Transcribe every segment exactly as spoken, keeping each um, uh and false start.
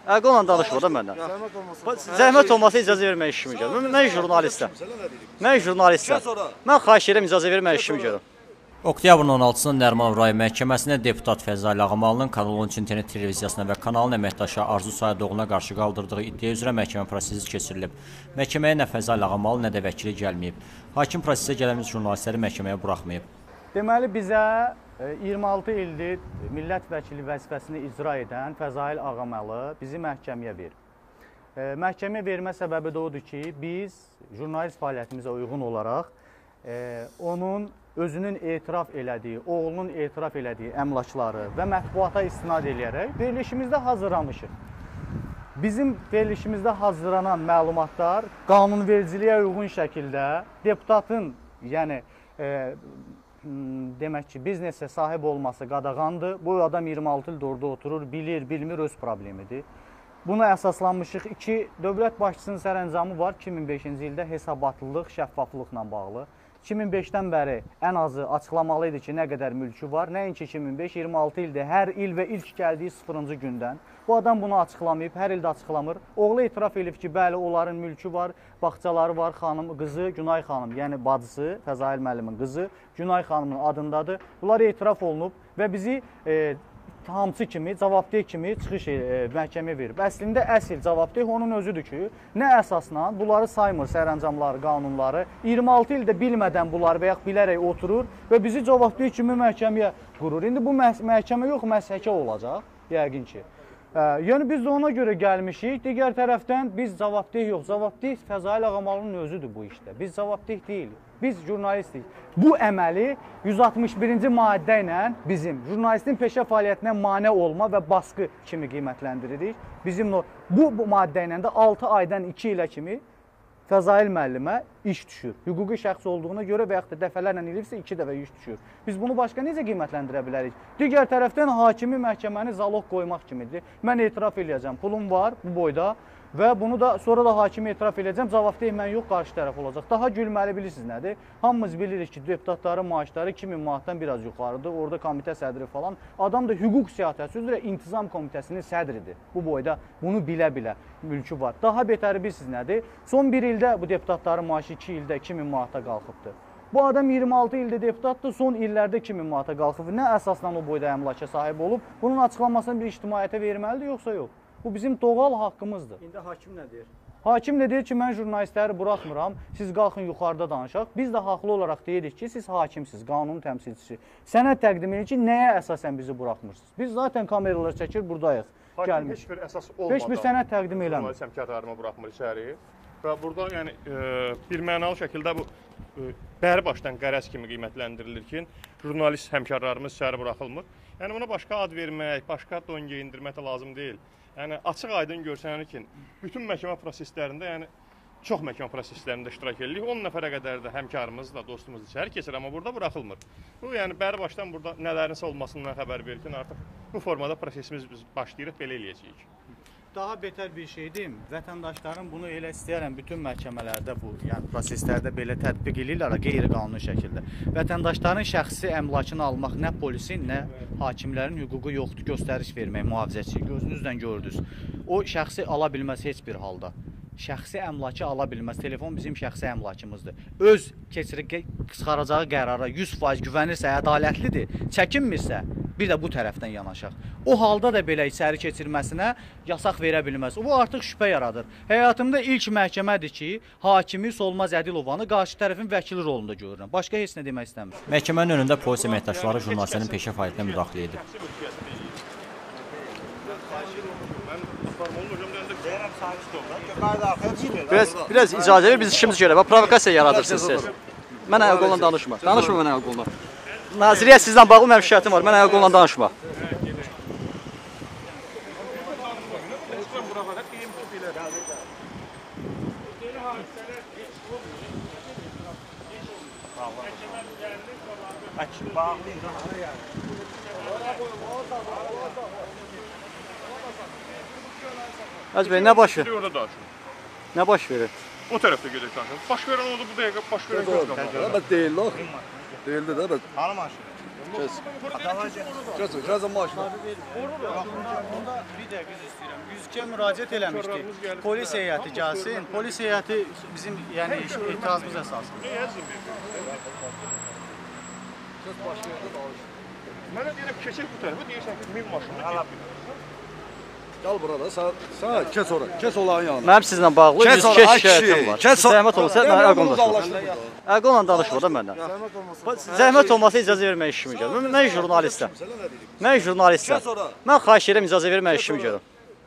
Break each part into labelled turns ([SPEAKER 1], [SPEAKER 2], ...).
[SPEAKER 1] Əqolla danışma da məndən. Zəhmət olmasa icazə vermək işimi görürəm. Mən jurnalistəm. Mən jurnalistəm. Mən xahiş edirəm icazə vermək işimi görürəm.
[SPEAKER 2] Oktyabrın on altısında Nərimanov rayon məhkəməsinə deputat Fəzail Ağamalının Kanal on üç internet televiziyasına və kanalın əməkdaşı Arzu Sayadoğlu'na qarşı qaldırdığı iddia üzrə məhkəmə prosesi keçirilib. Məhkəməyə nə Fəzail Ağamal, nə də vəkili gəlməyib. Hakim prosesə gələn jurnalistləri məhkəməyə buraxmayıb.
[SPEAKER 1] Deməli, bizə iyirmi altı ildir millət vəkili vəzifəsini icra edən Fəzail Ağamalı bizi məhkəməyə verir. Məhkəməyə vermə səbəbi də odur ki, biz jurnalist fəaliyyətimizə uyğun olaraq onun özünün etiraf elədiyi, oğlunun etiraf elədiyi əmlakları və mətbuata istinad eləyərək verilişimizdə hazırlamışıq. Bizim verilişimizdə hazırlanan məlumatlar qanunvericiliyə uyğun şəkildə deputatın, yəni e, demək ki, biznesə sahib olması qadağandır. Bu adam iyirmi altı ildir orada oturur, bilir, bilmir, öz problemidir. Buna əsaslanmışıq. İki, dövlət başçısının sərəncamı var iki min beşinci ildə hesabatlılıq, şəffaflıqla bağlı. iki min beşdən bəri ən azı açıqlamalı idi ki, nə qədər mülkü var. Nəinki iki min beş, iyirmi altı ildir, hər il və ilk gəldiyi sıfırıncı gündən. Bu adam bunu açıqlamayıb, hər ildə açıqlamır. Oğlu etiraf edib ki, bəli, onların mülkü var, bağçaları var, xanım, qızı Günay xanım, yəni bacısı, Fəzail müəllimin qızı Günay xanımın adındadır. Bunlar etiraf olunub və bizi e, hamısı kimi, cavabdeh kimi çıxış e, məhkəməyə verib. Əslində əsl cavabdeh onun özüdür ki, nə əsasla bunları saymır, sərəncamları, qanunları. iyirmi altı ildə bilmədən bunları və yaxud bilərək oturur və bizi cavabdeh kimi məhkəməyə qurur. İndi bu məh məhkəmə yox, məshəkə olacaq, yəqin ki. Ə, yəni biz də ona görə gəlmişik. Digər tərəfdən biz cavabdeh yox, cavabdeh Fəzail Ağamalının özüdür bu işdə. Biz cavabdeh deyilik. Biz jurnalistik. Bu əməli yüz altmış birinci maddə ilə bizim jurnalistin peşə fəaliyyətinə mane olma və baskı kimi qiymətləndiririk. Bizim bu, bu maddə ilə də altı aydan iki ilə kimi Fəzail müəllimə iş düşür. Hüquqi şəxs olduğuna görə və yaxud da dəfələrlə elibsə iki dəfə iş düşür. Biz bunu başqa necə qiymətləndirə bilərik? Digər tərəfdən hakimi məhkəməni zaloq qoymaq kimidir. Mən etiraf eləyəcəm, pulum var bu boyda. Və bunu da sonra da hakimi etiraf edəcəm, cavabdeh mən yox, qarşı tərəf olacaq. Daha gülməli bilirsiniz nədir? Hamımız bilirik ki, deputatların maaşları iki min manatdan biraz yuxarıdır. Orada komitə sədri falan. Adam da hüquq siyasəti üzrə intizam komitəsinin sədridir. Bu boyda bunu bilə-bilə mülkü var. Daha betəri bilirsiniz nədir? Son bir ildə bu deputatların maaşı iki ildə iki min manata qalxıbdır. Bu adam iyirmi altı ildə deputatdır, son illərdə iki min manata qalxıb. Nə əsasla o boyda əmlaka sahib olub? Bunun açıqlanmasını bir ictimaiyyətə verməlidir, yoxsa yox? Bu bizim doğal haqqımızdır.
[SPEAKER 3] İndi hakim nə deyir?
[SPEAKER 1] Hakim də deyir ki, mən jurnalistləri buraxmıram, siz qalxın yuxarıda danışaq. Biz də haqlı olaraq deyirik ki, siz hakimsiz, qanun təmsilçisi. Sənəd təqdim edir ki, nəyə əsasən bizi buraxmırsınız? Biz zaten kameralar çəkir, buradayıq.
[SPEAKER 4] Hakim
[SPEAKER 1] Gəlmiş.
[SPEAKER 4] heç bir əsas olmadan
[SPEAKER 1] heç bir sənəd təqdim eləmir.
[SPEAKER 4] Jurnalist həmkarlarımı buraxmır içəri. Və burada yəni, e, bir mənalı şəkildə bu e, bəri başdan qərəz kimi qiymətləndirilir ki, jurnalist həmkarlarımız içəri buraxılmır. Yəni buna başqa ad vermək, başqa don geyindirmək də lazım deyil. Yəni açıq aydın görsənir ki, bütün məhkəmə proseslərində, yəni çox məhkəmə proseslərində iştirak edirik. on nəfərə qədər də həmkarımız da, dostumuz içəri keçir, amma burada buraxılmır. Bu yəni bəri başdan burada nələrinsə olmasından xəbər verir ki, artıq bu formada prosesimiz biz başlayırıq, belə eləyəcəyik.
[SPEAKER 1] Daha betər bir şeydir. Vətəndaşların bunu elə istəyərəm bütün məhkəmələrdə bu, yəni proseslərdə belə tətbiq edirlər qeyri-qanuni şəkildə. Vətəndaşların şəxsi əmlakını almaq nə polisin, nə hakimlərin hüququ yoxdur, göstəriş vermək, mühafizəçi. Gözünüzdən gördünüz. O şəxsi ala bilməz heç bir halda. Şəxsi əmlakı ala bilməz. Telefon bizim şəxsi əmlakımızdır. Öz keçirib çıxaracağı qərara yüz faiz güvənirsə, ədalətlidir, çəkinmirsə, bir də bu tərəfdən yanaşaq. O halda da belə içəri keçirməsinə yasaq verə bilməz. Bu artıq şübhə yaradır. Həyatımda ilk məhkəmədir ki, hakimi Solmaz Ədilovanı qarşı tərəfin vəkili rolunda görürəm. Başqa heç nə demək istəmir.
[SPEAKER 2] Məhkəmənin önündə polis əməkdaşları jurnalistlərin peşə fəaliyyətinə müdaxilə edib.
[SPEAKER 1] Biraz, biraz icazə ver, biz işimizi görək. Provokasiya yaradırsınız siz. Mən əl qolundan danışma. Danışma mən əl qolundan. Naziriyyə sizdən bağlı mənim şikayətim var. Mən əl qolundan danışma. Hacı bəy, nə baş verir? Nə baş verir?
[SPEAKER 4] O tərəfdə gedək danışaq. Baş verən oldu bu dəqiqə, baş verən gözləmək.
[SPEAKER 5] Deyil, deyildi də.
[SPEAKER 3] Hanı maşın? Kes. Kes, kes maşını.
[SPEAKER 1] Onda bir dəqiqə üzr istəyirəm. yüz ikiyə müraciət eləmişdik. Polis heyəti gəlsin. Polis heyəti bizim yəni etirazımız əsasında.
[SPEAKER 3] Kes başka yerde dağılış.
[SPEAKER 4] Mənə deyirəm keçək bu tərəfə, deyirsən ki, min maşınla.
[SPEAKER 3] Gel burada, sen, sen kes oraya, kes olağın yanına.
[SPEAKER 5] Mənim sizlə bağlı
[SPEAKER 3] Kes
[SPEAKER 5] yüz iki
[SPEAKER 3] oraya,
[SPEAKER 5] şikayətim var.
[SPEAKER 3] kes oraya.
[SPEAKER 5] Zəhmət olsa mən əqonla danışma. Əqonla danışma da məndən. Zəhmət olmasa icazə vermək işimi görürəm. Mən jurnalistəm. Mən jurnalistəm.
[SPEAKER 3] Kes oraya.
[SPEAKER 5] Mən xahiş edirəm icazə vermək işimi görürəm.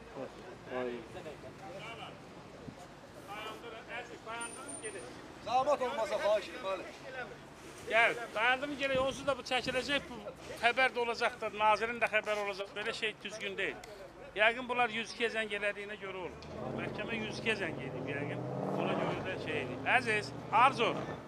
[SPEAKER 3] Zahmet olmasa xahiş edeyim.
[SPEAKER 6] Gel, dayandım gerek onsuz da bu çekilecek, bu haber de olacaktır, nazirin de haber olacak, böyle şey düzgün değil. Yəqin bunlar yüz iki zəng elədiyinə görə olur. Məhkəmə yüz iki zəng edib yəqin, ona görə də şey edib. Əziz, Arzu,